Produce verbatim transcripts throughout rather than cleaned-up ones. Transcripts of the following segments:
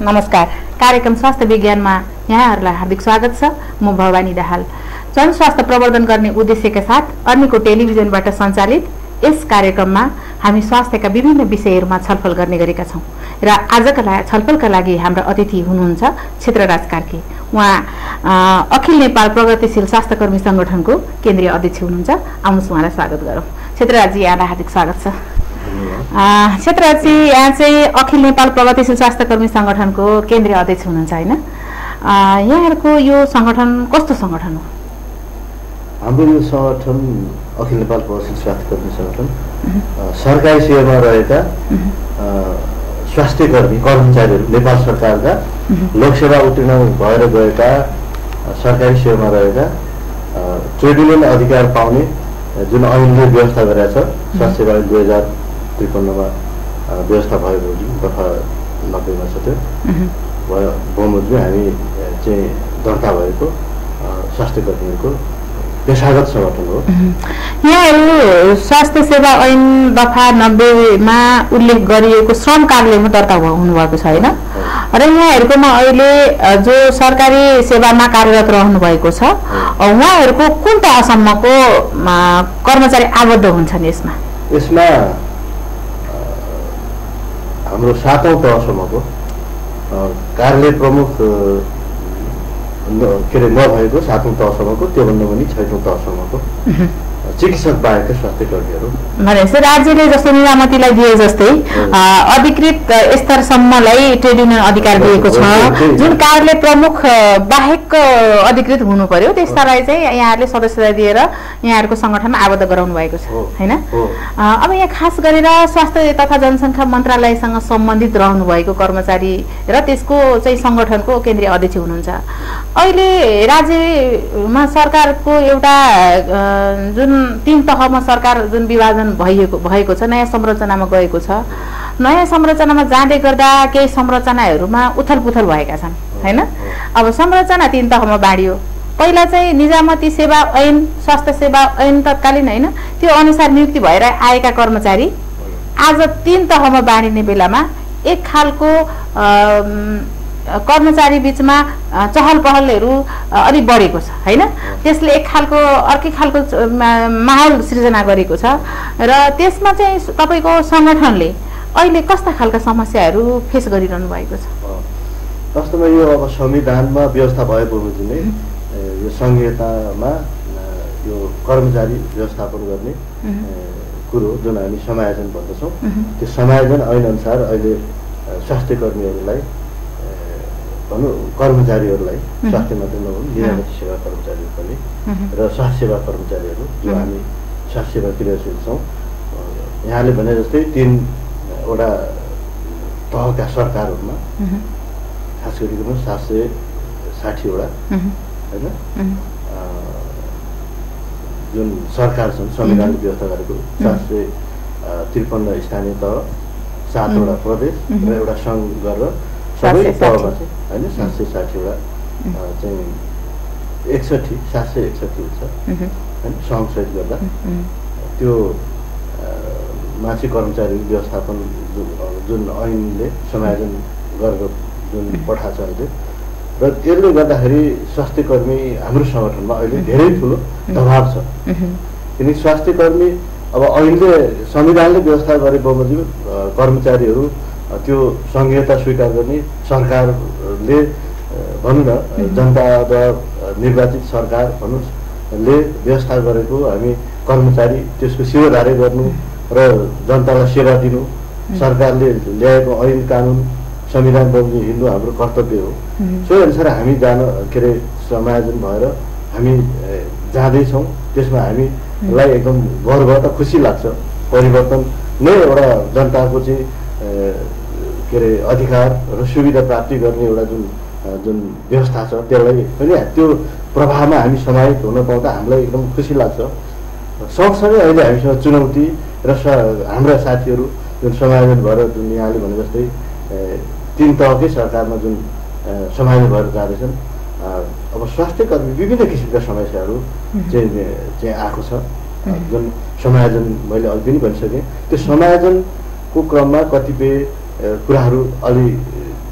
नमस्कार। कार्यक्रम स्वास्थ्य विज्ञानमा यहाँहरूलाई हार्दिक स्वागत छ। म भवानी दाहाल। जनस्वास्थ्य प्रवर्धन गर्ने उद्देश्यका साथ अर्नीको टेलिभिजनबाट सञ्चालित यस कार्यक्रममा हामी स्वास्थ्यका विभिन्न विषयहरूमा छलफल गर्ने गरेका छौं र आजका छलफलका लागि हाम्रा अतिथि हुनुहुन्छ क्षेत्रराज कार्की। उहाँ अखिल नेपाल प्रगतिशील स्वास्थ्यकर्मी संगठनको केन्द्रीय अध्यक्ष हुनुहुन्छ। आउनुहोस् उहाँलाई स्वागत गरौँ। क्षेत्रराजजी, यहाँलाई हार्दिक स्वागत छ। क्षेत्रराजजी, यहाँ चाहिँ अखिल नेपाल प्रगतिशील स्वास्थ्यकर्मी संगठनको केन्द्रीय अध्यक्ष हुनुहुन्छ हैन? यहाँहरूको यो संगठन कस्तो संगठन हो? हाम्रो यो संगठन अखिल नेपाल प्रगतिशील स्वास्थ्यकर्मी संगठन सरकारी सेवामा रहेका स्वास्थ्यकर्मी कर्मचारीहरू, नेपाल सरकारका लोकसेवा उत्तीर्ण भएर गएका सरकारी सेवामा रहेका ट्रेड युनियन अधिकार पाउने जुन ऐनले व्यवस्था गरेको छ, स्वास्थ्य सेवा ऐन दुई हजार त्रिपन्नमा व्यवस्था भएको दफा नब्बेमा छ, त्यो बमोजिम हामी चाहिँ दर्ता भएको स्वास्थ्यकर्मीहरूको पेशागत संगठन हो। यहाँहरू स्वास्थ्य सेवा ऐन दफा नब्बेमा उल्लेख गरिएको श्रम कार्यालयमा दर्ता हुनुभएको छ होइन? र यहाँहरूकोमा अहिले जो सरकारी सेवामा कार्यरत रहनु भएको छ, उहाँहरूको कुन तहसम्मको कर्मचारी आबद्ध हुन्छन् यसमा? यसमा हाम्रो सातौं तहसम्मको कार्यालय प्रमुख के अरे नभएको सातौं तहसम्मको, त्योभन्दा पनि छैटौं तहसम्मको चिकित्सक बाहेकका स्वास्थ्यकर्मीहरू। भनेपछि राज्यले जस्तो नियामतीलाई दिए जस्तै अधिकृत स्तरसम्मलाई ट्रेड युनियन अधिकार दिएको छ, जुन कार्यालय प्रमुख बाहेक अधिकृत हुनु पर्यो त्यस्तालाई चाहिँ यहाँहरूले सदस्यता दिएर यहाँहरूको संगठनमा आबद्ध गराउनु भएको छ हैन? अब यहाँ खास गरेर स्वास्थ्य तथा जनसङ्ख्या मन्त्रालयसँग सम्बन्धित रहनु भएको कर्मचारी र त्यसको चाहिँ संगठनको केन्द्रीय अध्यक्ष हुनुहुन्छ। अहिले राज्यमा सरकारको एउटा जुन तीन तहमा सरकार जुन विभाजन भएको भएको छ, नयाँ संरचनामा गएको छ, नयाँ संरचनामा जाँदै गर्दा केही संरचनाहरूमा उथलपुथल भएका छन् हैन? अब संरचना तीन तहमा बाँडियो। पहिला चाहिँ निजामती सेवा ऐन, स्वास्थ्य सेवा ऐन तत्कालीन हैन, त्यो अनुसार नियुक्ति भएर आएका कर्मचारी आज तीन तहमा बाँडिने बेलामा एक खालको कर्मचारी बीचमा चहल पहलहरू अलि बढेको छ हैन? त्यसले एक खालको अर्कै खालको माहौल सृजना गरेको छ र त्यसमा चाहिँ तपाईको संगठनले अहिले कस्ता खालका समस्याहरू फेस गरिरहनु भएको छ? वास्तवमा यो अब संविधानमा व्यवस्था भएको नै यो संहितामा यो कर्मचारी व्यवस्थापन गर्ने कुरो जुन हामी समायोजन भन्दछौँ, त्यो समायोजन ऐन अनुसार अहिले स्वास्थ्यकर्मीहरूलाई भनौँ कर्मचारीहरूलाई, स्वास्थ्य मात्रै नभनौँ निजामती सेवा कर्मचारीहरू पनि र स्वास्थ्य सेवा कर्मचारीहरू जो हामी स्वास्थ्य सेवा क्रियाशील छौँ, यहाँले भने जस्तै तीनवटा तहका सरकारहरूमा खास गरिकन सात सय साठीवटा होइन जुन सरकार छन्, संविधानले व्यवस्था गरेको सात सय त्रिपन्न स्थानीय तह, सातवटा प्रदेश र एउटा सङ्घ गरेर सबै तहमा चाहिँ होइन सात सय साठीवटा चाहिँ एकसठी सात सय एकसठी हुन्छ होइन सङ्घसहित गर्दा। त्यो मान्छे कर्मचारी व्यवस्थापन जुन ऐनले समायोजन गरेर जुन पठाएको छ अहिले, र त्यसले गर्दाखेरि स्वास्थ्यकर्मी हाम्रो सङ्गठनमा अहिले धेरै ठुलो दबाब छ। किनकि स्वास्थ्यकर्मी अब ऐनले संविधानले व्यवस्था गरे बमोजिम कर्मचारीहरू त्यो संघीयता स्वीकार गर्ने सरकारले भनौँ न जनताद्वारा निर्वाचित सरकार भनौँले व्यवस्था गरेको हामी कर्मचारी त्यसको सेवादारी गर्नु र जनतालाई सेवा दिनु, सरकारले ल्याएको ऐन कानुन संविधान बमोजिम हिँड्नु हाम्रो कर्तव्य हो। सोही अनुसार हामी जान के अरे समायोजन भएर हामी जाँदैछौँ। त्यसमा हामीलाई एकदम गर्व र खुसी लाग्छ। परिवर्तन नै एउटा जनताको चाहिँ के अरे अधिकार र सुविधा प्राप्ति गर्ने एउटा जुन जुन व्यवस्था छ त्यसलाई पनि त्यो प्रभावमा हामी समाहित हुन पाउँदा हामीलाई एकदम खुसी लाग्छ। सँगसँगै अहिले हामीसँग चुनौती र हाम्रा साथीहरू जुन समायोजन भएर जुन यहाँले भने जस्तै तीन तहकै सरकारमा जुन समायोजन भएर जाँदैछन्, अब स्वास्थ्यकर्मी विभिन्न किसिमका समस्याहरू चाहिँ चाहिँ आएको छ। जुन समायोजन मैले अघि पनि भनिसकेँ, त्यो समायोजनको क्रममा कतिपय कुराहरू अलि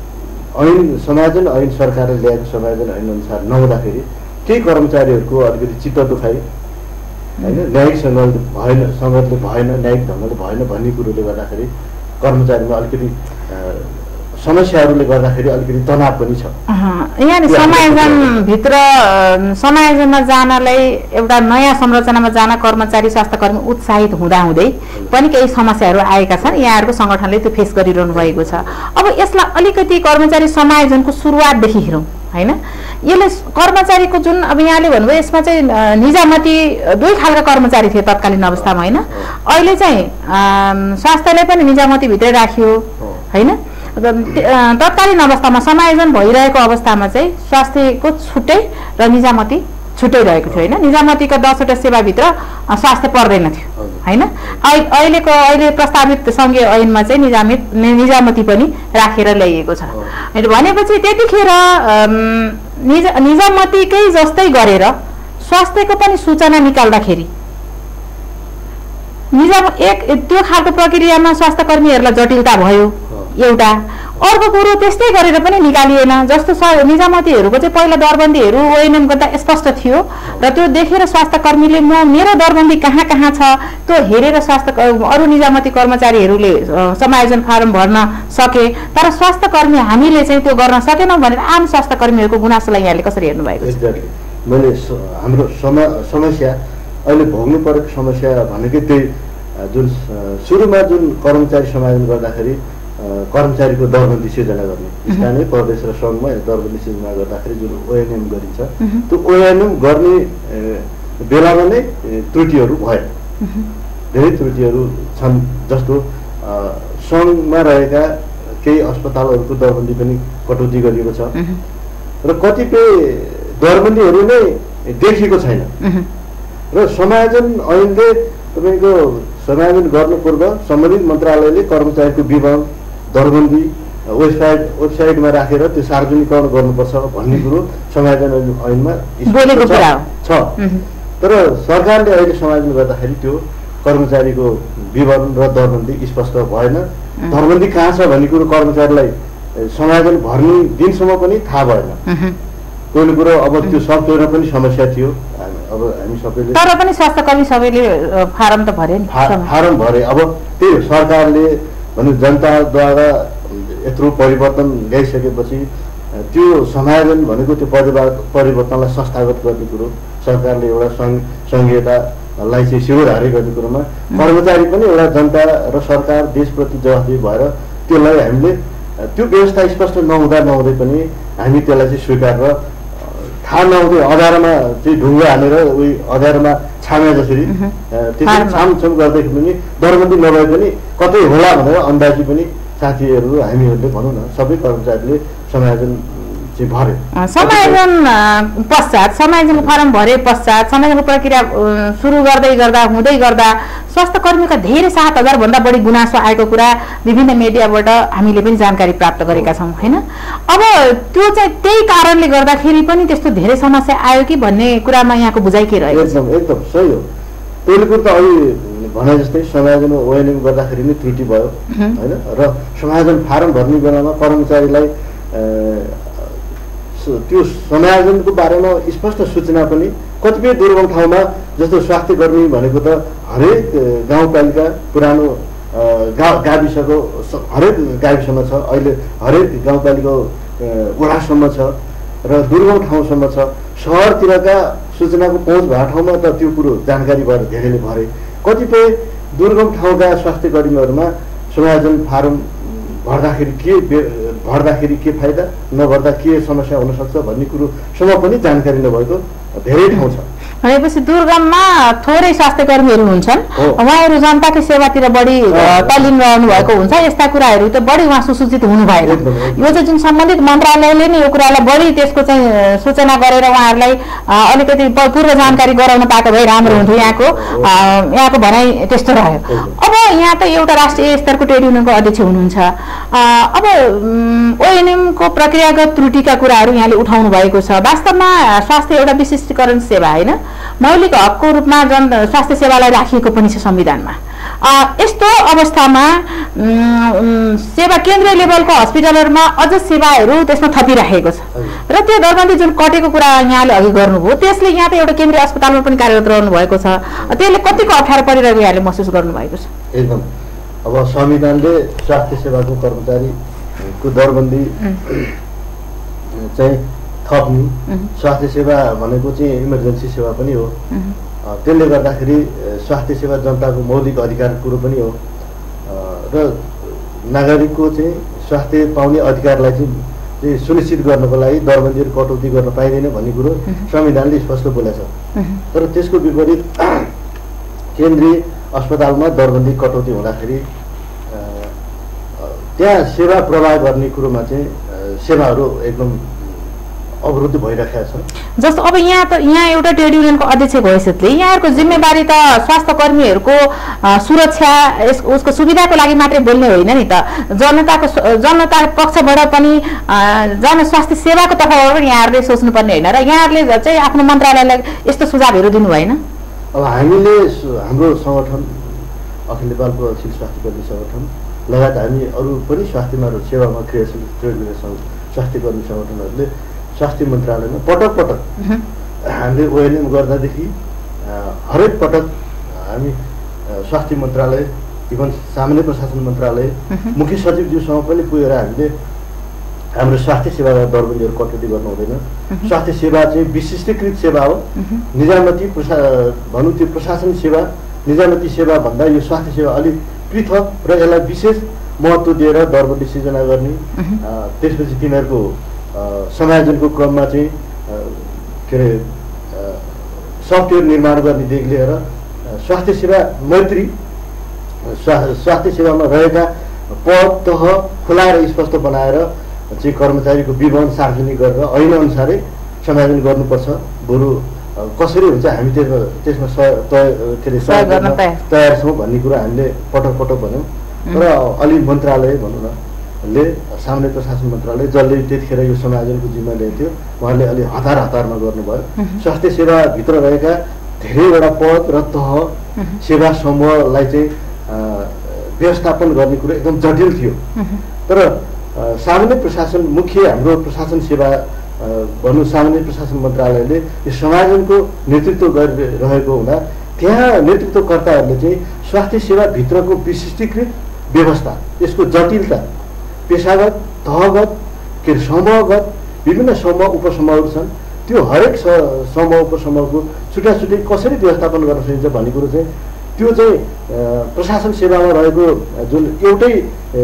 ऐन समायोजन ऐन सरकारले ल्याएको समायोजन ऐन अनुसार नहुँदाखेरि केही कर्मचारीहरूको अलिकति चित्त दुखाइ होइन न्यायिक सङ्गत भएन सङ्गतले भएन न्यायिक ढङ्गले भएन भन्ने कुरोले गर्दाखेरि कर्मचारीमा अलिकति समस्याहरूले गर्दाखेरि अलिकति तनाव पनि छ। यहाँ समायोजनभित्र समायोजनमा जानलाई एउटा नयाँ संरचनामा जान कर्मचारी स्वास्थ्यकर्मी उत्साहित हुँदाहुँदै पनि केही समस्याहरू आएका छन्। यहाँहरूको सङ्गठनले त्यो फेस गरिरहनु भएको छ। अब यसलाई अलिकति कर्मचारी समायोजनको सुरुवातदेखि हेरौँ होइन। यसले कर्मचारीको जुन अब यहाँले भन्नुभयो यसमा चाहिँ निजामती दुई खालका कर्मचारी थिए तत्कालीन अवस्थामा होइन। अहिले चाहिँ स्वास्थ्यलाई पनि निजामतीभित्रै राखियो होइन। तत्कालीन अवस्थामा समायोजन भइरहेको अवस्थामा चाहिँ स्वास्थ्यको छुट्टै र निजामती छुट्टै रहेको थियो होइन। निजामतीको दसवटा सेवाभित्र स्वास्थ्य पर्दैन थियो होइन। अहिलेको अहिले प्रस्तावित सङ्घीय ऐनमा चाहिँ निजामित निजामती पनि राखेर ल्याइएको छ भनेपछि त्यतिखेर निज निजामतीकै जस्तै गरेर स्वास्थ्यको पनि सूचना निकाल्दाखेरि निजाम एक त्यो खालको प्रक्रियामा स्वास्थ्यकर्मीहरूलाई जटिलता भयो एउटा। अर्को कुरो त्यस्तै गरेर पनि निकालिएन। जस्तो निजामतीहरूको चाहिँ पहिला दरबन्दीहरू ओएनएम गर्दा स्पष्ट थियो र त्यो देखेर स्वास्थ्यकर्मीले म मेरो दरबन्दी कहाँ कहाँ छ त्यो हेरेर स्वास्थ्य अरू निजामती कर्मचारीहरूले समायोजन फारम भर्न सके। तर स्वास्थ्यकर्मी हामीले चाहिँ त्यो गर्न सकेनौँ भनेर आम स्वास्थ्यकर्मीहरूको गुनासोलाई यहाँले कसरी हेर्नु भएको छ? मैले हाम्रो समस्या अहिले भोग्नु परेको समस्या भनेकै त्यही जुन सुरुमा जुन कर्मचारी समायोजन गर्दाखेरि कर्मचारीको दरबन्दी सिर्जना गर्ने स्थानीय प्रदेश र सङ्घमा दरबन्दी सिर्जना गर्दाखेरि जुन ओएनएम गरिन्छ त्यो ओएनएम गर्ने बेलामा नै त्रुटिहरू भयो। धेरै त्रुटिहरू छन्। जस्तो सङ्घमा रहेका केही अस्पतालहरूको दरबन्दी पनि कटौती गरिएको छ र कतिपय दरबन्दीहरू नै देखिएको छैन र समायोजन ऐनले तपाईँको समायोजन गर्नु पूर्व सम्बन्धित मन्त्रालयले कर्मचारीको विवरण दरबन्दी वेबसाइट वेबसाइटमा राखेर त्यो सार्वजनिकरण गर्नुपर्छ भन्ने कुरो समायोजन ऐनमा छ। तर सरकारले अहिले समायोजन गर्दाखेरि त्यो कर्मचारीको विवरण र दरबन्दी स्पष्ट भएन। दरबन्दी कहाँ छ भन्ने कुरो कर्मचारीलाई समायोजन भर्ने दिनसम्म पनि थाहा भएन। पहिलो कुरो अब त्यो सफ्टवेयरमा पनि समस्या थियो। अब हामी सबैले तर पनि स्वास्थ्यकर्मी सबैले फारम त भरे नि फारम भरे। अब त्यही सरकारले भनौँ जनताद्वारा यत्रो परिवर्तन ल्याइसकेपछि त्यो समायोजन भनेको त्यो परिवर्तनलाई संस्थागत गर्ने कुरो सरकारले एउटा सङ्घ सङ्घीयतालाई चाहिँ शिरोधारी गर्ने कुरोमा कर्मचारी पनि एउटा जनता र सरकार देशप्रति जवाफदेही भएर त्यसलाई हामीले त्यो व्यवस्था स्पष्ट नहुँदा नहुँदै पनि हामी त्यसलाई चाहिँ स्वीकार र थाहा नहुँदै अँध्यारोमा चाहिँ ढुङ्गा हानेर उही अँध्यारोमा छामे जसरी त्यसरी छामछुम गर्दाखेरि पनि दरबन्दी नभए पनि कतै होला भनेर अन्दाजी पनि साथीहरू हामीहरूले भनौँ न सबै कर्मचारीले समायोजन चाहिँ भरे। समायोजन पश्चात समायोजन फारम भरे पश्चात समायोजनको प्रक्रिया सुरु गर्दै गर्दा हुँदै गर्दा स्वास्थ्यकर्मीका धेरै सात हजार भन्दा बढी गुनासो आएको कुरा विभिन्न मिडियाबाट हामीले पनि जानकारी प्राप्त गरेका छौँ होइन। अब त्यो चाहिँ त्यही कारणले गर्दाखेरि पनि त्यस्तो धेरै समस्या आयो कि भन्ने कुरामा यहाँको बुझाइ के रहेको? एकदम एकदम सही हो। पहिलो कुरो त अहिले भने जस्तै समायोजन ओएनएम गर्दाखेरि नै त्रुटि भयो होइन र समायोजन फारम भर्ने बेलामा कर्मचारीलाई त्यो समायोजनको बारेमा स्पष्ट सूचना पनि कतिपय दुर्गम ठाउँमा जस्तो स्वास्थ्यकर्मी भनेको त हरेक गाउँपालिका पुरानो गाउँ गाविसको हरेक गाविसमा छ। अहिले हरेक गाउँपालिका वडासम्म छ र दुर्गम ठाउँसम्म छ। सहरतिरका सूचनाको पहुँच भएको ठाउँमा त त्यो कुरो जानकारी भएर धेरैले भरे। कतिपय दुर्गम ठाउँका स्वास्थ्यकर्मीहरूमा समायोजन फारम भर्दाखेरि के भर्दाखेरि के फाइदा नभर्दा के समस्या हुनसक्छ भन्ने कुरोसम्म पनि जानकारी नभएको धेरै ठाउँ छ। भनेपछि दुर्गममा थोरै स्वास्थ्यकर्मीहरू हुन्छन्, उहाँहरू जनताको सेवातिर बढी तल्लीन रहनु भएको हुन्छ। यस्ता कुराहरू त बढी उहाँ सुसूचित हुनु भएन। यो चाहिँ जुन सम्बन्धित मन्त्रालयले नै यो कुरालाई बढी त्यसको चाहिँ सूचना गरेर उहाँहरूलाई अलिकति पूर्व जानकारी गराउन पाएको भए राम्रो हुन्थ्यो। यहाँको यहाँको भनाइ त्यस्तो रह्यो। अब यहाँ त एउटा राष्ट्रिय स्तरको ट्रेड युनियनको अध्यक्ष हुनुहुन्छ। अब ओएनएमको प्रक्रियागत त्रुटिका कुराहरू यहाँले उठाउनु भएको छ। वास्तवमा स्वास्थ्य एउटा विशिष्टीकरण सेवा होइन, मौलिक हकको रूपमा जन स्वास्थ्य सेवालाई राखिएको पनि छ संविधानमा। यस्तो अवस्थामा सेवा केन्द्रीय लेभलको हस्पिटलहरूमा अझ सेवाहरू त्यसमा थपिराखेको छ र त्यो दरबन्दी जुन कटेको कुरा यहाँले अघि गर्नुभयो त्यसले यहाँ त एउटा केन्द्रीय अस्पतालमा पनि कार्यरत रहनु भएको छ, त्यसले कतिको अप्ठ्यारो परिरहेको यहाँले महसुस गर्नुभएको छ? एकदम। अब संविधानले स्वास्थ्य सेवाको कर्मचारीको दरबन्दी चाहिँ थप्नु, स्वास्थ्य सेवा भनेको चाहिँ इमर्जेन्सी सेवा पनि हो, त्यसले गर्दाखेरि स्वास्थ्य सेवा जनताको मौलिक अधिकार कुरो पनि हो र नागरिकको चाहिँ स्वास्थ्य पाउने अधिकारलाई चाहिँ सुनिश्चित गर्नको लागि दरबन्दीहरू कटौती गर्न पाइँदैन भन्ने कुरो संविधानले स्पष्ट बोलेको छ। तर त्यसको विपरीत केन्द्रीय अस्पतालमा दरबन्दी कटौती हुँदाखेरि त्यहाँ सेवा प्रवाह गर्ने कुरोमा चाहिँ सेवाहरू एकदम अवरुद्ध भइरहेको छ। जस्तो अब यहाँ त यहाँ एउटा ट्रेड युनियनको अध्यक्षको हैसियतले यहाँहरूको जिम्मेवारी त स्वास्थ्य कर्मीहरूको सुरक्षा उसको सुविधाको लागि मात्रै बोल्ने होइन नि त, जनताको जनता पक्षबाट पनि जन स्वास्थ्य सेवाको तर्फबाट पनि यहाँहरूले सोच्नुपर्ने होइन र यहाँहरूले चाहिँ आफ्नो मन्त्रालयलाई यस्तो सुझावहरू दिनु भएन? अब हामीले हाम्रो सङ्गठन अखिल नेपाल प्रगतिशील स्वास्थ्य कर्मी सङ्गठन लगायत हामी अरू पनि स्वास्थ्यमा सेवामा क्रियाशील ट्रेड युनियन स्वास्थ्य कर्मी सङ्गठनहरूले स्वास्थ्य मन्त्रालयमा पटक पटक हामीले ओएलएम गर्दादेखि हरेक पटक हामी स्वास्थ्य मन्त्रालय इभन सामान्य प्रशासन मन्त्रालय मुख्य सचिवज्यूसँग पनि पुगेर हामीले हाम्रो स्वास्थ्य सेवाका दरबन्दीहरू कटौती गर्नु हुँदैन, स्वास्थ्य सेवा चाहिँ विशिष्टीकृत सेवा हो, निजामती प्रशा भनौँ त्यो प्रशासन सेवा निजामती सेवा भन्दा यो स्वास्थ्य सेवा अलिक पृथक र यसलाई विशेष महत्त्व दिएर दरबन्दी सिर्जना गर्ने, त्यसपछि तिनीहरूको समायोजनको क्रममा चाहिँ के अरे सफ्टवेयर निर्माण गर्नेदेखि लिएर स्वास्थ्य सेवा मैत्री स्वास्थ्य सेवामा रहेका पद तह खुलाएर स्पष्ट बनाएर चाहिँ कर्मचारीको विवरण सार्वजनिक गरेर ऐन अनुसारै समायोजन गर्नुपर्छ, बरु कसरी हुन्छ हामी त्यसमा त्यसमा के अरे तयार छौँ भन्ने कुरा हामीले पटक पटक भन्यौँ। तर अलि मन्त्रालय भनौँ न ले सामान्य प्रशासन मन्त्रालय जसले त्यतिखेर यो समायोजनको जिम्मा लिएको थियो उहाँले अलि हतार हतारमा गर्नुभयो। स्वास्थ्य सेवाभित्र रहेका धेरैवटा पद र तह सेवा समूहलाई चाहिँ व्यवस्थापन गर्ने कुरो एकदम जटिल थियो। तर सामान्य प्रशासन मुख्य हाम्रो प्रशासन सेवा भनौँ सामान्य प्रशासन मन्त्रालयले यो समायोजनको नेतृत्व गरिरहेको हुँदा त्यहाँ नेतृत्वकर्ताहरूले चाहिँ स्वास्थ्य सेवाभित्रको विशिष्टीकृत व्यवस्था यसको जटिलता पेशागत तहगत के समूहगत विभिन्न समूह उपसमूहहरू छन्, त्यो हरेक समूह उपसमूहको छुट्टा छुट्टै कसरी व्यवस्थापन गर्न सकिन्छ भन्ने कुरो चाहिँ त्यो चाहिँ प्रशासन सेवामा रहेको जुन एउटै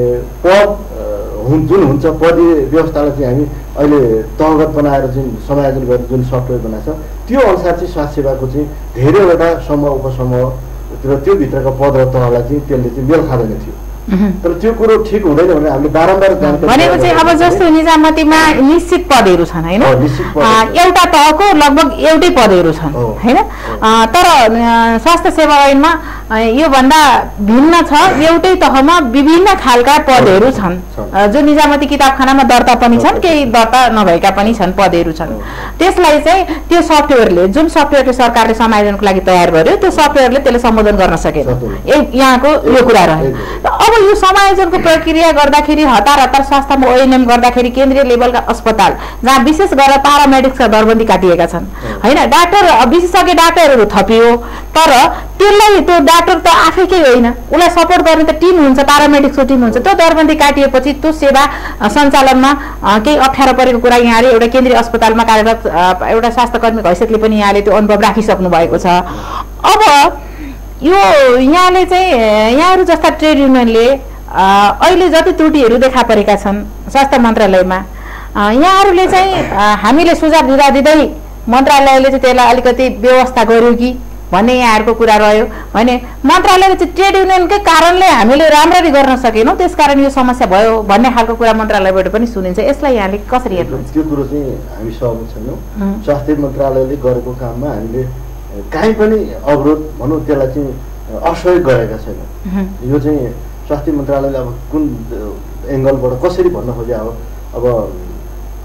पद जुन हुन्छ पदीय व्यवस्थालाई चाहिँ हामी अहिले तहगत बनाएर जुन समायोजन गरेर जुन सफ्टवेयर बनाएको छ त्यो अनुसार चाहिँ स्वास्थ्य सेवाको चाहिँ धेरैवटा समूह उपसमूह र त्यो भित्रका पद र तहलाई चाहिँ त्यसले चाहिँ मेल खाँदैन थियो। तर त्यो कुरो ठिक हुँदैन भने हामीले बारम्बार भनेको चाहिँ अब जस्तो निजामतीमा निश्चित पदहरू छन् होइन, एउटा तहको लगभग एउटै पदहरू छन् होइन, तर स्वास्थ्य सेवा ऐनमा योभन्दा भिन्न छ, एउटै तहमा विभिन्न खालका पदहरू छन् जो निजामती किताबखानामा दर्ता पनि छन् केही दर्ता नभएका पनि छन् पदहरू छन्। त्यसलाई चाहिँ त्यो सफ्टवेयरले जुन सफ्टवेयरले सरकारले समायोजनको लागि तयार गर्यो त्यो सफ्टवेयरले त्यसले सम्बोधन गर्न सकेन, यहाँको यो कुरा रह्यो। अब यो समायोजनको प्रक्रिया गर्दाखेरि हतार हतार स्वास्थ्यमा ओएनएम गर्दाखेरि केन्द्रीय लेभलका अस्पताल जहाँ विशेष गरेर प्यारामेडिक्सका दरबन्दी काटिएका छन् होइन, डाक्टर विशेषज्ञ डाक्टरहरू थपियो तर त्यसलाई त्यो डाक्टर त आफैकै होइन उसलाई सपोर्ट गर्ने त टिम हुन्छ, प्यारामेडिक्सको टिम हुन्छ, त्यो दरबन्दी काटिएपछि त्यो सेवा सञ्चालनमा केही अप्ठ्यारो परेको कुरा यहाँले एउटा केन्द्रीय अस्पतालमा कार्यरत एउटा स्वास्थ्य कर्मीको हैसियतले पनि यहाँले त्यो अनुभव राखिसक्नु भएको छ। अब यो यहाँले चाहिँ यहाँहरू जस्ता ट्रेड युनियनले अहिले जति त्रुटिहरू देखा परेका छन् स्वास्थ्य मन्त्रालयमा यहाँहरूले चाहिँ हामीले सुझाव दिँदा दिँदै मन्त्रालयले चाहिँ त्यसलाई अलिकति व्यवस्था गर्यो कि भन्ने यहाँहरूको कुरा रह्यो भने मन्त्रालयले चाहिँ ट्रेड युनियनकै कारणले हामीले राम्ररी गर्न सकेनौँ त्यसकारण यो समस्या भयो भन्ने खालको कुरा मन्त्रालयबाट पनि सुनिन्छ, यसलाई यहाँले कसरी हेर्नुहुन्छ? त्यो कुरो चाहिँ हामी सहमत छैनौँ। स्वास्थ्य मन्त्रालयले गरेको काममा हामीले काहीँ पनि अवरोध भनौँ त्यसलाई चाहिँ असहयोग गरेका छैन। यो चाहिँ स्वास्थ्य मन्त्रालयले अब कुन एङ्गलबाट कसरी भन्न खोजे अब अब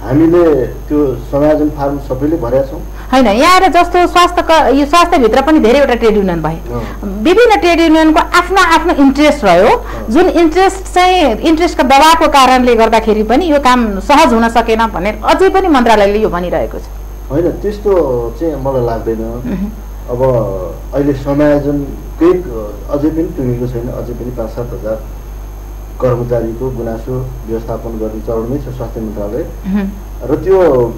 हामीले त्यो समायोजन फार्म सबैले भरेका छौँ होइन। यहाँ आएर जस्तो स्वास्थ्य यो स्वास्थ्यभित्र पनि धेरैवटा ट्रेड युनियन भए, विभिन्न ट्रेड युनियनको आफ्नो आफ्नो इन्ट्रेस्ट रह्यो, जुन इन्ट्रेस्ट चाहिँ इन्ट्रेस्टको दबावको कारणले गर्दाखेरि पनि यो काम सहज हुन सकेन भनेर अझै पनि मन्त्रालयले यो भनिरहेको छ। होइन, त्यस्तो चाहिँ मलाई लाग्दैन। अब अहिले समायोजन केही अझै पनि टुङ्गेको छैन, अझै पनि पाँच सात हजार कर्मचारीको गुनासो व्यवस्थापन गर्ने चरणमै छ स्वास्थ्य मन्त्रालय। र त्यो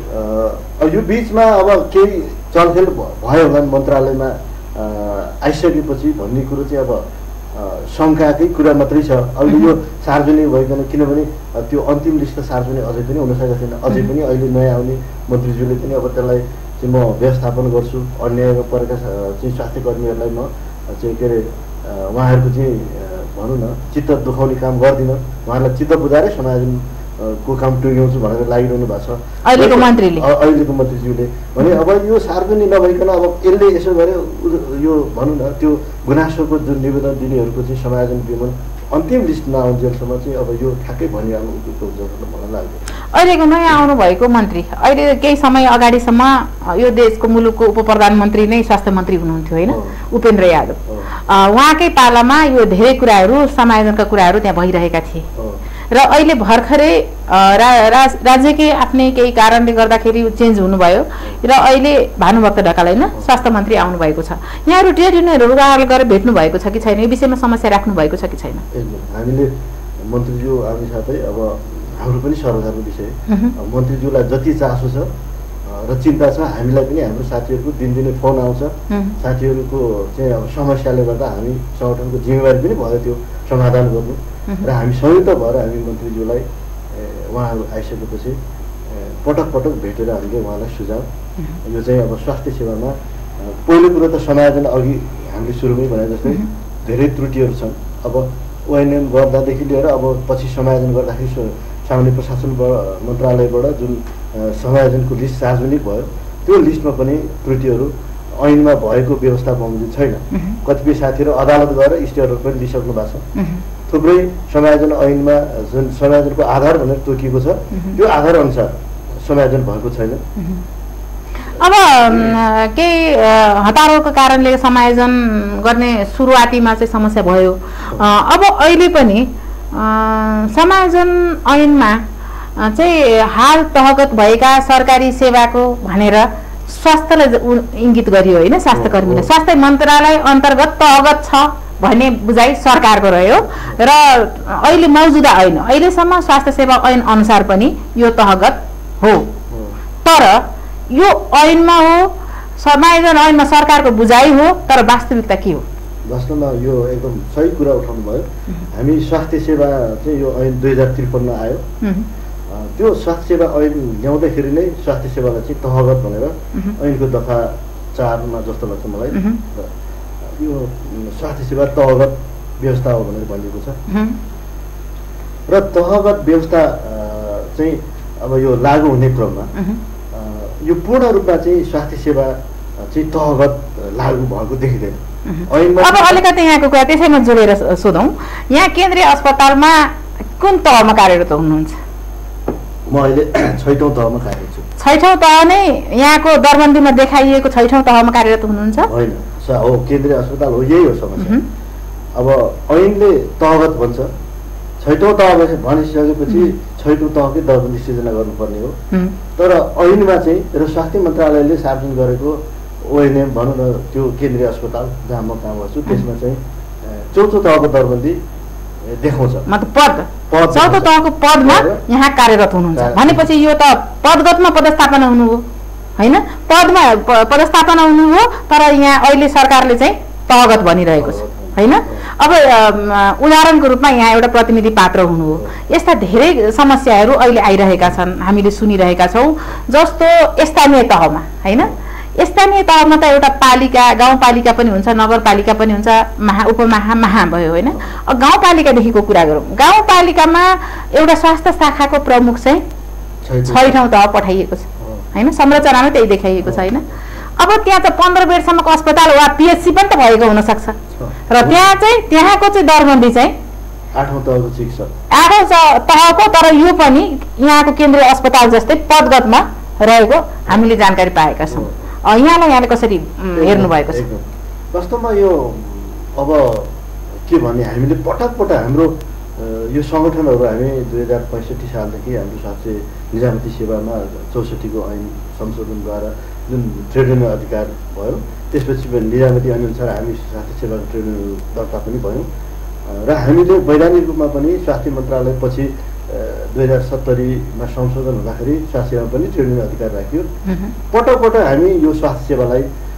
यो बिचमा अब केही चलखेल भयो होला मन्त्रालयमा आइसकेपछि भन्ने कुरो चाहिँ अब शङ्काकै कुरा मात्रै छ। अहिले यो सार्वजनिक भइकन, किनभने त्यो अन्तिम लिस्ट त सार्वजनिक अझै पनि हुन सकेको छैन। अझै पनि अहिले नयाँ आउने मन्त्रीज्यूले पनि अब त्यसलाई चाहिँ म व्यवस्थापन गर्छु, अन्यायमा परेका चाहिँ स्वास्थ्य कर्मीहरूलाई म चाहिँ के अरे उहाँहरूको चाहिँ भनौँ न चित्त दुखाउने काम गर्दिनँ, उहाँहरूलाई चित्त बुझाएरै समायोजन को काम टुङ्ग्याउँछु भनेर लागिरहनु भएको छ अहिलेको मन्त्रीले अहिलेको मन्त्रीज्यूले। भने अब यो सार्वजनिक नभइकन अब यसले यसो गर्यो यो भनौँ न त्यो गुनासोको जुन निवेदन दिनेहरूको चाहिँ समायोजन विमन अन्तिम लिस्ट नआउन्जेलसम्म चाहिँ अब यो ठ्याक्कै भनिहाल्नु उपयुक्त हुन्छ जस्तो मलाई लाग्छ। अहिलेको नयाँ आउनुभएको मन्त्री अहिले केही समय अगाडिसम्म यो देशको मुलुकको उप प्रधानमन्त्री नै स्वास्थ्य मन्त्री हुनुहुन्थ्यो होइन, उपेन्द्र यादव। उहाँकै पालामा यो धेरै कुराहरू समायोजनका कुराहरू त्यहाँ भइरहेका थिए र अहिले भर्खरै रा, राज, राज्यकै आफ्नै केही कारणले गर्दाखेरि चेन्ज हुनुभयो र अहिले भानुभक्त ढकाल होइन स्वास्थ्य मन्त्री आउनुभएको छ। यहाँहरू ट्रेड युनियनहरू गएर भेट्नु भएको छ कि छैन, यो विषयमा समस्या राख्नु भएको छ कि छैन? हामीले मन्त्रीज्यू आउने साथै अब हाम्रो पनि सरकारको विषय मन्त्रीज्यूलाई जति चासो छ र चिन्ता छ, हामीलाई पनि हाम्रो साथीहरूको दिनदिनै फोन आउँछ। साथीहरूको चाहिँ अब समस्याले गर्दा हामी सङ्गठनको जिम्मेवारी पनि भयो त्यो समाधान गर्नु र हामी संयुक्त भएर हामी मन्त्रीज्यूलाई उहाँहरू आइसकेपछि पटक पटक भेटेर हामीले उहाँलाई सुझाव यो चाहिँ अब स्वास्थ्य सेवामा पहिलो कुरो त समायोजन अघि हामीले सुरुमै भने जस्तै धेरै त्रुटिहरू छन्। अब ओएनएम गर्दादेखि लिएर अब पछि समायोजन गर्दाखेरि सामान्य प्रशासन मन्त्रालयबाट जुन समायोजनको लिस्ट सार्वजनिक भयो त्यो लिस्टमा पनि त्रुटिहरू ऐनमा भएको व्यवस्था बमोजिम छैन। कतिपय साथीहरू अदालत गएर स्टेहरू पनि लिइसक्नु भएको छ। थुप्रै समायोजन ऐनमा जुन समायोजनको आधार भनेर तोकिएको छ त्यो आधार अनुसार समायोजन भएको छैन। अब केही हतारोको कारणले समायोजन गर्ने सुरुवातीमा चाहिँ समस्या भयो। अब अहिले पनि समायोजन ऐनमा चाहिँ हाल तहगत भएका सरकारी सेवाको भनेर स्वास्थ्यलाई इङ्गित गरियो होइन, स्वास्थ्य कर्मीलाई स्वास्थ्य मन्त्रालय अन्तर्गत तहगत छ भन्ने बुझाइ सरकारको रह्यो र अहिले मौजुदा ऐन अहिलेसम्म स्वास्थ्य सेवा ऐन अनुसार पनि यो तहगत हो। तर यो ऐनमा हो, समायोजन ऐनमा सरकारको बुझाइ हो, तर वास्तविकता के हो? वास्तवमा यो एकदम सही कुरा उठाउनु भयो। हामी स्वास्थ्य सेवा चाहिँ यो ऐन दुई हजार त्रिपन्न आयो, त्यो स्वास्थ्य सेवा ऐन ल्याउँदाखेरि नै स्वास्थ्य सेवालाई चाहिँ तहगत भनेर ऐनको दफा चारमा जस्तो लाग्छ मलाई यो स्वास्थ्य सेवा तहगत व्यवस्था हो भनेर भनिएको छ। र तहगत व्यवस्था चाहिँ अब यो लागू हुने क्रममा यो पूर्ण रूपमा चाहिँ स्वास्थ्य सेवा चाहिँ तहगत लागू भएको देखिँदैन। अब अलिकति यहाँको कुरा त्यसैमा जोडेर सोधौँ, यहाँ केन्द्रीय अस्पतालमा कुन तहमा कार्यरत हुनुहुन्छ? म अहिले छैटौँ तहमा कार्यरत छु। छैटौँ तह नै यहाँको दरबन्दीमा देखाइएको छैटौँ तहमा कार्यरत हुनुहुन्छ? होइन, हो केन्द्रीय अस्पताल हो, यही हो समस्या। अब ऐनले तहगत भन्छ, छैटौँ तह भनिसकेपछि छैटौँ तहकै दरबन्दी सिर्जना गर्नुपर्ने हो। तर ऐनमा चाहिँ र स्वास्थ्य मन्त्रालयले सार्वजनिक गरेको ओएनएम भनौँ न त्यो केन्द्रीय अस्पताल जहाँ म काम गर्छु त्यसमा चाहिँ चौथो तहको दरबन्दी देखाउँछ। मतलब पद चौथो तहको पदमा यहाँ कार्यरत हुनुहुन्छ भनेपछि यो त पदगतमा पदस्थापना हुनु हो होइन, पदमा पदस्थापना हुनु हो, तर यहाँ अहिले सरकारले चाहिँ तहगत भनिरहेको छ होइन। अब उदाहरणको रूपमा यहाँ एउटा प्रतिनिधि पात्र हुनु हो, यस्ता धेरै समस्याहरू अहिले आइरहेका छन्, हामीले सुनिरहेका छौँ। जस्तो स्थानीय तहमा होइन, स्थानीय तहमा त एउटा पालिका गाउँपालिका पनि हुन्छ, नगरपालिका पनि हुन्छ, महा उपमहा महा भयो होइन। गाउँपालिकादेखिको कुरा गरौँ, गाउँपालिकामा एउटा स्वास्थ्य शाखाको प्रमुख चाहिँ छैटौँ तह पठाइएको छ होइन, संरचनामै त्यही देखाइएको छ होइन। अब त्यहाँ त पन्ध्र बेडसम्मको अस्पताल वा पिएचसी पनि त भएको हुनसक्छ र त्यहाँ चाहिँ त्यहाँको चाहिँ दरबन्दी चाहिँ आठौँ तहको चिकित्सक आठौँ तहको, तर यो पनि यहाँको केन्द्रीय अस्पताल जस्तै पदगतमा रहेको हामीले जानकारी पाएका छौँ। यहाँलाई यहाँले कसरी हेर्नु भएको छ? वास्तवमा यो अब के भने हामीले पटक पटक हाम्रो यो सङ्गठनहरू हामी दुई हजार पैँसठी सालदेखि हाम्रो स्वास्थ्य निजामती सेवामा चौसठीको ऐन संशोधनद्वारा जुन ट्रेड युनियन अधिकार भयो, त्यसपछि निजामती ऐनअनुसार हामी स्वास्थ्य सेवाको ट्रेड युनियन दर्ता पनि भयौँ र हामीले वैधानिक रूपमा पनि स्वास्थ्य मन्त्रालय पछि दुई हजार सत्तरीमा संशोधन हुँदाखेरि स्वास्थ्य सेवामा पनि ट्रेड युनियन अधिकार राखियो। पटक पटक हामी यो स्वास्थ्य सेवालाई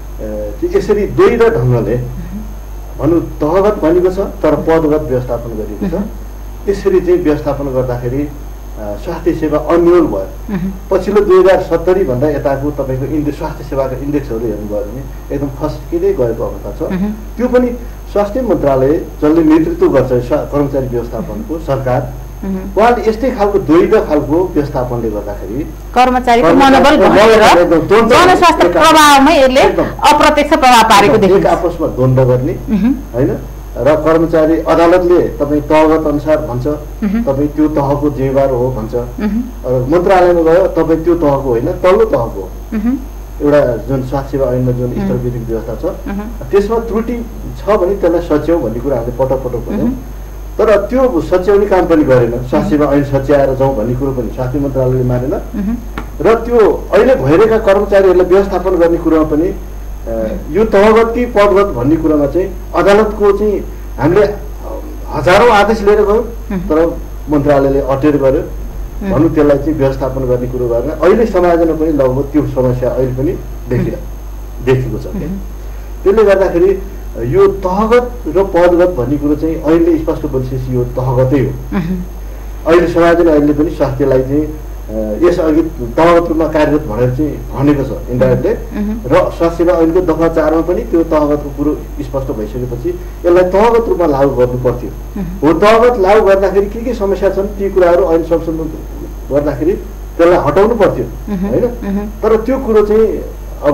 यसरी द्वैध ढङ्गले भनौँ तहगत भनेको छ तर पदगत व्यवस्थापन गरिएको छ। यसरी चाहिँ व्यवस्थापन गर्दाखेरि स्वास्थ्य सेवा अन्यल भयो। पछिल्लो दुई हजार सत्तरी भन्दा यताको तपाईँको इन्डेक्स स्वास्थ्य सेवाका इन्डेक्सहरू हेर्नुभयो भने एकदम फस्किँदै गएको अवस्था छ। त्यो पनि स्वास्थ्य मन्त्रालय जसले नेतृत्व गर्छ कर्मचारी व्यवस्थापनको सरकार, उहाँले यस्तै खालको द्वैध खालको व्यवस्थापनले गर्दाखेरि कर्मचारीको मनोबल जनस्वास्थ्य प्रभावमै यसले अप्रत्यक्ष प्रभाव पारेको देखिन्छ। आपसमा द्वन्द्व गर्ने होइन र कर्मचारी अदालतले तपाईँ तहगत अनुसार भन्छ, तपाईँ त्यो तहको जिम्मेवार हो भन्छ, मन्त्रालयमा गयो तपाईँ त्यो तहको होइन तल्लो तहको एउटा जुन स्वास्थ्य सेवा ऐनमा जुन स्तरविधिक व्यवस्था छ त्यसमा त्रुटि छ भने त्यसलाई सच्याउँ भन्ने कुरा हामीले पटक पटक भन्यौँ। तर त्यो सच्याउने काम पनि गरेन। स्वास्थ्य सेवा ऐन सच्याएर जाउँ भन्ने कुरो पनि स्वास्थ्य मन्त्रालयले मानेन र त्यो अहिले भइरहेका कर्मचारीहरूलाई व्यवस्थापन गर्ने कुरोमा पनि यो तहगत कि पदगत भन्ने कुरामा चाहिँ अदालतको चाहिँ हामीले हजारौँ आदेश लिएर गयौँ तर मन्त्रालयले अटेर गर्यो भनौँ। त्यसलाई चाहिँ व्यवस्थापन गर्ने कुरो गरेर अहिले समाजमा पनि लगभग त्यो समस्या अहिले पनि देखिर देखेको छ। त्यसले गर्दाखेरि यो तहगत र पदगत भन्ने कुरो चाहिँ अहिले स्पष्ट भइसकेपछि यो तहगतै हो। अहिले समाजले अहिले पनि स्वास्थ्यलाई चाहिँ यसअघि तहगत रूपमा कार्यरत भनेर चाहिँ भनेको छ इन्डाइरेक्टले र स्वास्थ्य सेवा ऐनको दफा चारमा पनि त्यो तहगतको कुरो स्पष्ट भइसकेपछि यसलाई तहगत रूपमा लागू गर्नु पर्थ्यो। हो तहगत लागू गर्दाखेरि के के समस्या छन् ती कुराहरू ऐन संशोधन गर्दाखेरि त्यसलाई हटाउनु पर्थ्यो होइन। तर त्यो कुरो चाहिँ अब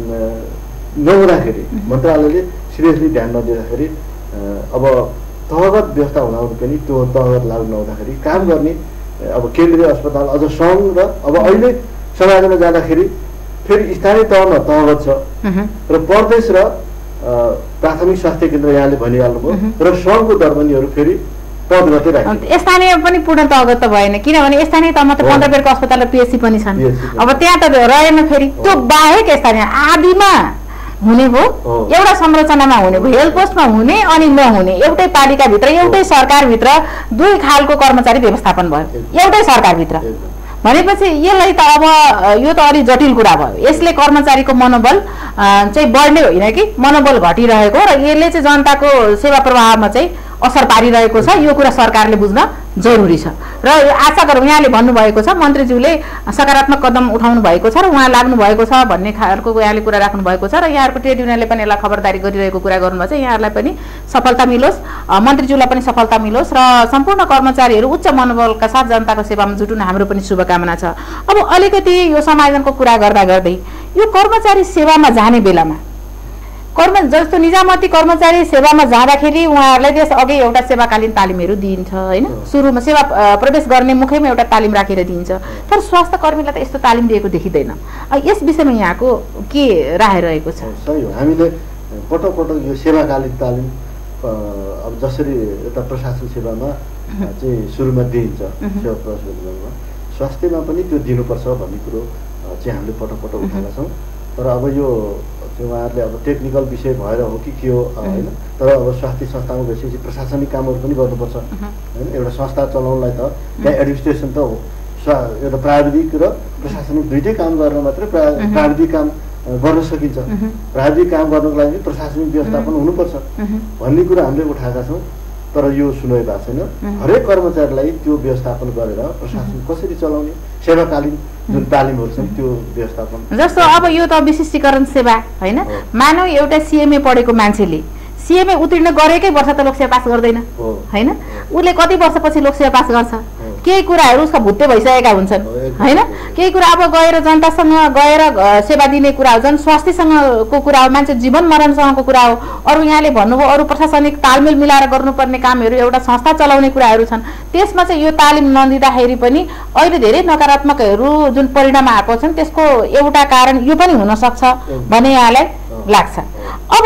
नहुँदाखेरि मन्त्रालयले सिरियसली ध्यान नदिँदाखेरि अब तहगत व्यवस्था हुँदाहुँदै पनि त्यो तहगत लागू नहुँदाखेरि काम गर्ने अब केन्द्रीय अस्पताल अझ सङ्घ र अब अहिले समाजमा जाँदाखेरि फेरि स्थानीय तहमा तहगत छ र प्रदेश र प्राथमिक स्वास्थ्य केन्द्र यहाँले भनिहाल्नुभयो र सङ्घको दरबन्दीहरू फेरि पदगतै राखिन्छ। स्थानीय पनि पूर्ण तहगत त भएन किनभने स्थानीय तहमा त पन्ध्र बेरको अस्पताल र पिएचसी पनि छन्। अब त्यहाँ त रहेन। फेरि त्यो बाहेक स्थानीय आदिमा हुने भयो, एउटा संरचनामा हुने भयो, हेल्थ पोस्टमा हुने अनि नहुने, एउटै पालिकाभित्र एउटै सरकारभित्र दुई खालको कर्मचारी व्यवस्थापन भयो एउटै सरकारभित्र भनेपछि यसलाई त अब यो त अलि जटिल कुरा भयो। यसले कर्मचारीको मनोबल चाहिँ बढ्ने होइन कि मनोबल घटिरहेको र यसले चाहिँ जनताको सेवा प्रवाहमा चाहिँ असर पारिरहेको छ। यो कुरा सरकारले बुझ्न जरुरी छ र आशा गरौँ यहाँले भन्नुभएको छ मन्त्रीज्यूले सकारात्मक कदम उठाउनु भएको छ र उहाँ लाग्नु भएको छ भन्ने खालको यहाँले कुरा राख्नु भएको छ र यहाँहरूको ट्रेड युनियनले पनि यसलाई खबरदारी गरिरहेको कुरा गर्नुभएको छ। यहाँहरूलाई पनि सफलता मिलोस्, मन्त्रीज्यूलाई पनि सफलता मिलोस् र सम्पूर्ण कर्मचारीहरू उच्च मनोबलका साथ जनताको सेवामा जुटुन हाम्रो पनि शुभकामना छ। अब अलिकति यो समायोजनको कुरा गर्दा गर्दै यो कर्मचारी सेवामा जाने बेलामा कर्म जस्तो निजामती कर्मचारी सेवामा जाँदाखेरि उहाँहरूलाई त्यस अघि एउटा सेवाकालीन तालिमहरू दिइन्छ होइन। सुरुमा सेवा प्रवेश गर्ने मुखैमा एउटा तालिम राखेर दिइन्छ तर स्वास्थ्य कर्मीलाई त यस्तो तालिम दिएको देखिँदैन। यस विषयमा यहाँको के राय रहेको छ? सही हो, हामीले पटक पटक यो सेवाकालीन तालिम अब जसरी यता प्रशासन सेवामा चाहिँ सुरुमा दिइन्छ सेवा प्रवेशमा स्वास्थ्यमा पनि त्यो दिनुपर्छ भन्ने कुरो चाहिँ हामीले पटक पटक उठाएका छौँ। तर अब यो उहाँहरूले अब टेक्निकल विषय भएर हो कि के हो होइन, तर अब स्वास्थ्य संस्थामा गएपछि प्रशासनिक कामहरू पनि गर्नुपर्छ होइन। एउटा संस्था चलाउनलाई त त्यहाँ एडमिनिस्ट्रेसन त हो, एउटा प्राविधिक र प्रशासनिक दुइटै काम गर्न मात्रै प्रा प्राविधिक काम गर्न सकिन्छ। प्राविधिक काम गर्नको लागि प्रशासनिक व्यवस्थापन हुनुपर्छ भन्ने कुरा हामीले उठाएका छौँ। तर यो सुनाइ भएको छैन। हरेक कर्मचारीलाई त्यो व्यवस्थापन गरेर प्रशासन कसरी चलाउने सेवाकालीन जुन तालिमहरू छन् त्यो व्यवस्थापन जस्तो अब यो त विशिष्टीकरण सेवा होइन। मानव एउटा सिएमए पढेको मान्छेले सिएमए उत्तीर्ण गरेकै वर्ष त लोकसेवा पास गर्दैन होइन, उसले कति वर्षपछि लोकसेवा पास गर्छ केही कुराहरू उसका भुत्ते भइसकेका हुन्छन् होइन। केही कुरा अब गएर जनतासँग गएर सेवा दिने कुरा हो, झन् स्वास्थ्यसँगको कुरा हो, मान्छे जीवन मरणसँगको कुरा हो। अरू यहाँले भन्नुभयो अरू प्रशासनिक तालमेल मिलाएर गर्नुपर्ने कामहरू, एउटा संस्था चलाउने कुराहरू छन्, त्यसमा चाहिँ यो तालिम नदिँदाखेरि पनि अहिले धेरै नकारात्मकहरू जुन परिणाम आएको छन् त्यसको एउटा कारण यो पनि हुनसक्छ भन्ने यहाँलाई लाग्छ। अब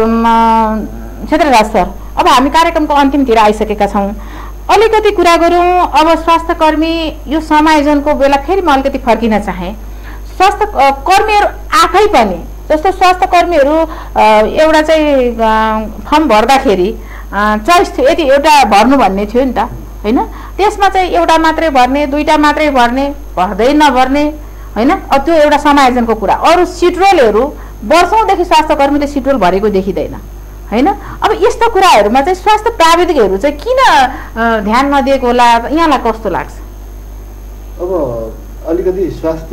क्षेत्रराज सर, अब हामी कार्यक्रमको अन्तिमतिर आइसकेका छौँ, अलिकति कुरा गरौँ। अब स्वास्थ्य कर्मी यो समायोजनको बेला फेरि म अलिकति फर्किन चाहेँ। स्वास्थ्य कर्मीहरू आफै पनि, जस्तो स्वास्थ्य कर्मीहरू एउटा चाहिँ फर्म भर्दाखेरि चोइस थियो, यदि एउटा भर्नु भन्ने थियो नि त होइन, त्यसमा चाहिँ एउटा मात्रै भर्ने, दुईवटा मात्रै भर्ने, भर्दै नभर्ने होइन, त्यो एउटा समायोजनको कुरा। अरू सिटरोलहरू वर्षौँदेखि स्वास्थ्य कर्मीले सिटरोल भरेको देखिँदैन होइन। अब यस्तो कुराहरूमा चाहिँ स्वास्थ्य प्राविधिकहरू चाहिँ किन ध्यान नदिएको होला, यहाँलाई कस्तो लाग्छ? अब अलिकति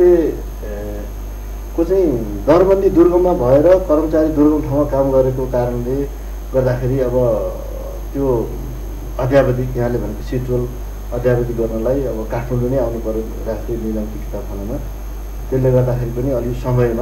स्वास्थ्यको चाहिँ दरबन्दी दुर्गममा भएर कर्मचारी दुर्गम ठाउँमा काम गरेको कारणले गर्दाखेरि अब त्यो अध्यावधिक यहाँले भनेको सिटरोल अध्यावधि गर्नलाई अब काठमाडौँ नै आउनु पर्यो राष्ट्रिय निजामती किताबखानामा, त्यसले गर्दाखेरि पनि अलिक समयमा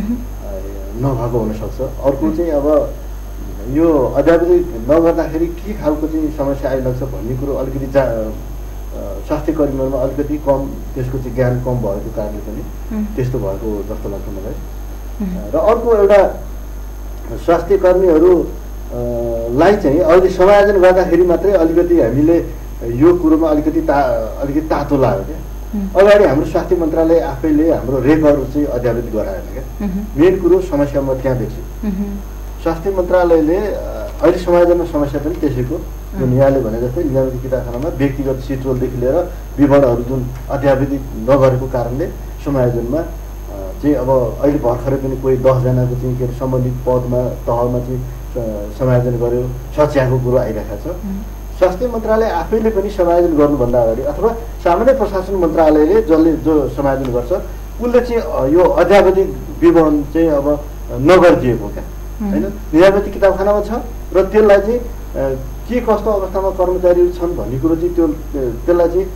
नभएको हुनसक्छ। अर्को चाहिँ अब यो अध्यावधि नगर्दाखेरि के खालको चाहिँ समस्या आइलाग्छ भन्ने कुरो अलिकति जा स्वास्थ्य कर्मीहरूमा अलिकति कम, त्यसको चाहिँ ज्ञान कम भएको कारणले पनि त्यस्तो भएको जस्तो लाग्छ मलाई। र अर्को एउटा स्वास्थ्य कर्मीहरूलाई चाहिँ अहिले समायोजन गर्दाखेरि मात्रै अलिकति हामीले यो कुरोमा अलिकति ता अलिकति तातो लाग्यो क्या। अगाडि हाम्रो स्वास्थ्य मन्त्रालय आफैले हाम्रो रेकर्ड चाहिँ अध्यावधि गराएन क्या। मेन कुरो समस्या म त्यहाँ देख्छु। स्वास्थ्य मन्त्रालयले अहिले समायोजनमा समस्या पनि त्यसैको, जुन यहाँले भने जस्तै निजामती किताबखानामा व्यक्तिगत सिटरोलदेखि लिएर विवरणहरू जुन अध्यावधि नगरेको कारणले समायोजनमा चाहिँ अब अहिले भर्खरै पनि कोही दसजनाको चाहिँ के अरे सम्बन्धित पदमा तहमा चाहिँ समायोजन गर्यो सच्याएको कुरो आइरहेको छ। स्वास्थ्य मन्त्रालय आफैले पनि समायोजन गर्नुभन्दा अगाडि अथवा सामान्य प्रशासन मन्त्रालयले जसले जो समायोजन गर्छ उसले चाहिँ यो अध्यावधिक विवरण चाहिँ अब नगरिदिएको क्या होइन। निजामती किताबखानामा छ र त्यसलाई चाहिँ के कस्तो अवस्थामा कर्मचारीहरू छन् भन्ने कुरो चाहिँ त्यो त्यसलाई चाहिँ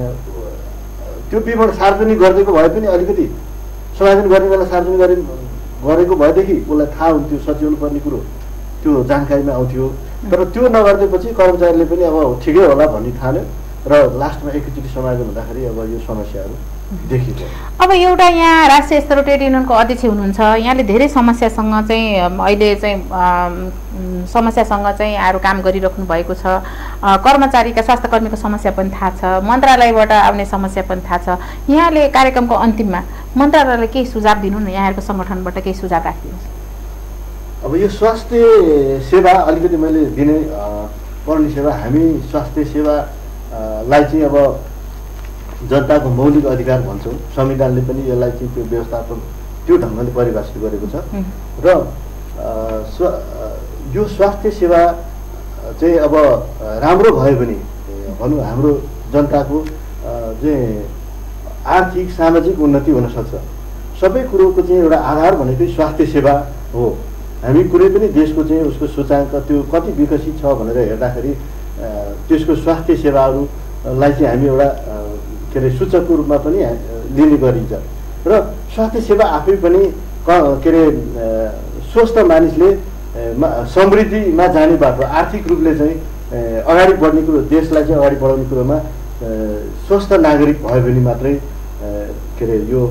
त्यो विवरण सार्वजनिक गरिदिएको भए पनि अलिकति समायोजन गर्ने बेला सार्वजनिक गरे गरेको भएदेखि उसलाई थाहा हुन्थ्यो, सच्याउनु पर्ने कुरो त्यो जानकारीमा आउँथ्यो। तर त्यो नगरिदिएपछि कर्मचारीले पनि अब ठिकै होला भन्ने ठान्यो र लास्टमा एकैचोटि समायोजन हुँदाखेरि अब यो समस्याहरू देखिन्छ। अब एउटा यहाँ राष्ट्रिय स्तरीय ट्रेड युनियनको अध्यक्ष हुनुहुन्छ, यहाँले धेरै समस्यासँग चाहिँ अहिले चाहिँ समस्यासँग चाहिँ यहाँहरू काम गरिराख्नु भएको छ, कर्मचारीका स्वास्थ्य कर्मीको समस्या पनि थाहा छ, मन्त्रालयबाट आउने समस्या पनि थाहा छ। यहाँले कार्यक्रमको अन्तिममा मन्त्रालयलाई केही सुझाव दिनु न, यहाँहरूको सङ्गठनबाट केही सुझाव राखिदिनुहोस्। अब यो स्वास्थ्य सेवा अलिकति मैले दिने पर्ने सेवा, हामी स्वास्थ्य सेवालाई चाहिँ अब जनताको मौलिक अधिकार भन्छौँ, संविधानले पनि यसलाई चाहिँ त्यो व्यवस्थापन त्यो ढङ्गले परिभाषित गरेको छ। र स्व यो स्वास्थ्य सेवा चाहिँ अब राम्रो भयो भने भनौँ हाम्रो जनताको चाहिँ आर्थिक सामाजिक उन्नति हुनसक्छ। सबै कुरोको चाहिँ एउटा आधार भनेकै स्वास्थ्य सेवा हो। हामी कुनै पनि देशको चाहिँ उसको सूचाङ्क त्यो कति विकसित छ भनेर हेर्दाखेरि त्यसको स्वास्थ्य सेवाहरूलाई चाहिँ हामी एउटा के अरे सूचकको रूपमा पनि लिने गरिन्छ। र स्वास्थ्य सेवा आफै पनि के अरे स्वस्थ मानिसले समृद्धिमा जाने बाटो, आर्थिक रूपले चाहिँ अगाडि बढ्ने कुरो, देशलाई चाहिँ अगाडि बढाउने कुरोमा स्वस्थ नागरिक भयो भने मात्रै के अरे यो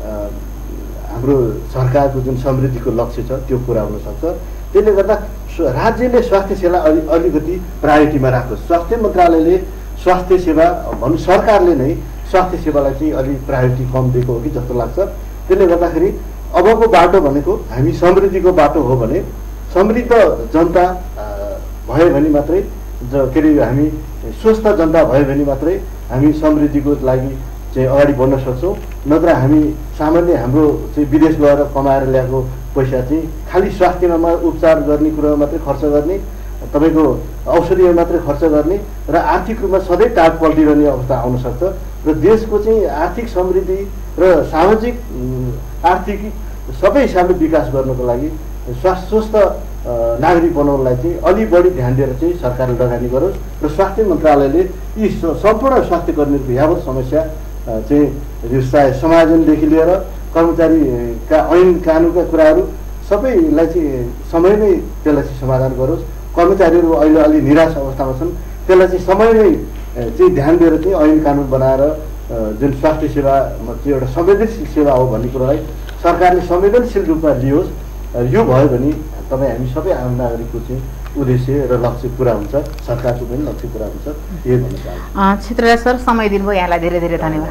हाम्रो सरकारको जुन समृद्धिको लक्ष्य छ त्यो पुरा हुनसक्छ। त्यसले गर्दा राज्यले स्वास्थ्य सेवा अलि अलिकति प्रायोरिटीमा राखोस्। स्वास्थ्य मन्त्रालयले स्वास्थ्य सेवा भनौँ सरकारले नै स्वास्थ्य सेवालाई चाहिँ अलिक प्रायोरिटी कम दिएको हो कि जस्तो लाग्छ। त्यसले गर्दाखेरि अबको बाटो भनेको हामी समृद्धिको बाटो हो भने समृद्ध जनता भयो भने मात्रै के अरे हामी स्वस्थ जनता भयो भने मात्रै हामी समृद्धिको लागि चाहिँ अगाडि बढ्न सक्छौँ। नत्र हामी सामान्य हाम्रो चाहिँ विदेश गएर कमाएर ल्याएको पैसा चाहिँ खालि स्वास्थ्यमा उपचार गर्ने कुरामा मात्रै खर्च गर्ने, तपाईँको औषधिमा मात्रै खर्च गर्ने र आर्थिक रूपमा सधैँ टाढ पल्टिरहने अवस्था आउन सक्छ। र देशको चाहिँ आर्थिक समृद्धि र सामाजिक आर्थिक सबै हिसाबले विकास गर्नको लागि स्वास्थ्य स्वस्थ नागरिक बनाउनलाई चाहिँ अलि बढी ध्यान दिएर चाहिँ सरकारले लगानी गरोस् र स्वास्थ्य मन्त्रालयले यी सम्पूर्ण स्वास्थ्य कर्मीहरूको यावत समस्या चाहिँ यो चाहे समायोजनदेखि लिएर कर्मचारीका ऐन कानुनका कुराहरू सबैलाई चाहिँ समयमै त्यसलाई चाहिँ समाधान गरोस्। कर्मचारीहरू अहिले अलि निराश अवस्थामा छन्, त्यसलाई चाहिँ समयमै चाहिँ ध्यान दिएर चाहिँ ऐन कानुन बनाएर जुन स्वास्थ्य सेवामा चाहिँ एउटा संवेदनशील सेवा हो भन्ने कुरालाई सरकारले संवेदनशील रूपमा लियोस्। यो भयो भने तपाईँ हामी सबै आम नागरिकको चाहिँ उद्देश्य र लक्ष्य पुरा हुन्छ, सरकारको पनि लक्ष्य पुरा हुन्छ, यही भन्न चाहन्छु। क्षेत्रराज सर समय दिनुभयो, यहाँलाई धेरै धेरै धन्यवाद।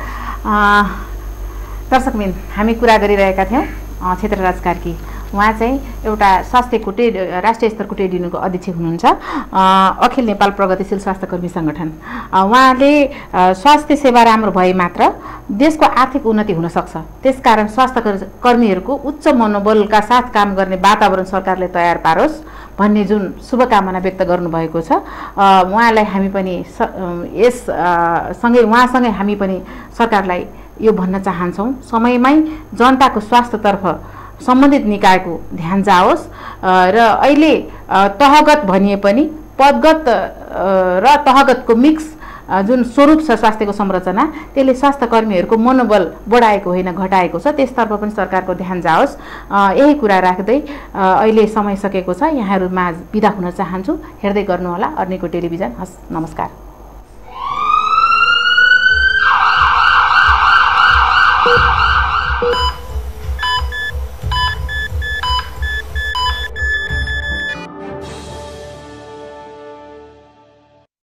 दर्शकबिन, हामी कुरा गरिरहेका थियौँ क्षेत्रराज कार्की, उहाँ चाहिँ एउटा स्वास्थ्यको टे राष्ट्रिय स्तरको ट्रेड युनियनको अध्यक्ष हुनुहुन्छ, अखिल नेपाल प्रगतिशील स्वास्थ्यकर्मी सङ्गठन। उहाँले स्वास्थ्य सेवा राम्रो भए मात्र देशको आर्थिक उन्नति हुन सक्छ, त्यसकारण स्वास्थ्य कर्मीहरूको उच्च मनोबलका साथ काम गर्ने वातावरण सरकारले तयार पारोस् भन्ने जुन शुभकामना व्यक्त गर्नुभएको छ, उहाँलाई हामी पनि यस सँगै उहाँसँगै हामी पनि सरकारलाई यो भन्न चाहन्छौँ, समयमै जनताको स्वास्थ्यतर्फ सम्बन्धित निकायको ध्यान जाओस् र अहिले तहगत भनिए पनि पदगत र तहगतको मिक्स जुन स्वरूप छ स्वास्थ्यको संरचना, त्यसले स्वास्थ्य कर्मीहरूको मनोबल बढाएको होइन घटाएको छ, त्यसतर्फ पनि सरकारको ध्यान जाओस्। यही कुरा राख्दै अहिले समय सकेको छ, यहाँहरूमा बिदा हुन चाहन्छु। हेर्दै गर्नुहोला अर्निको टेलिभिजन। हस्, नमस्कार।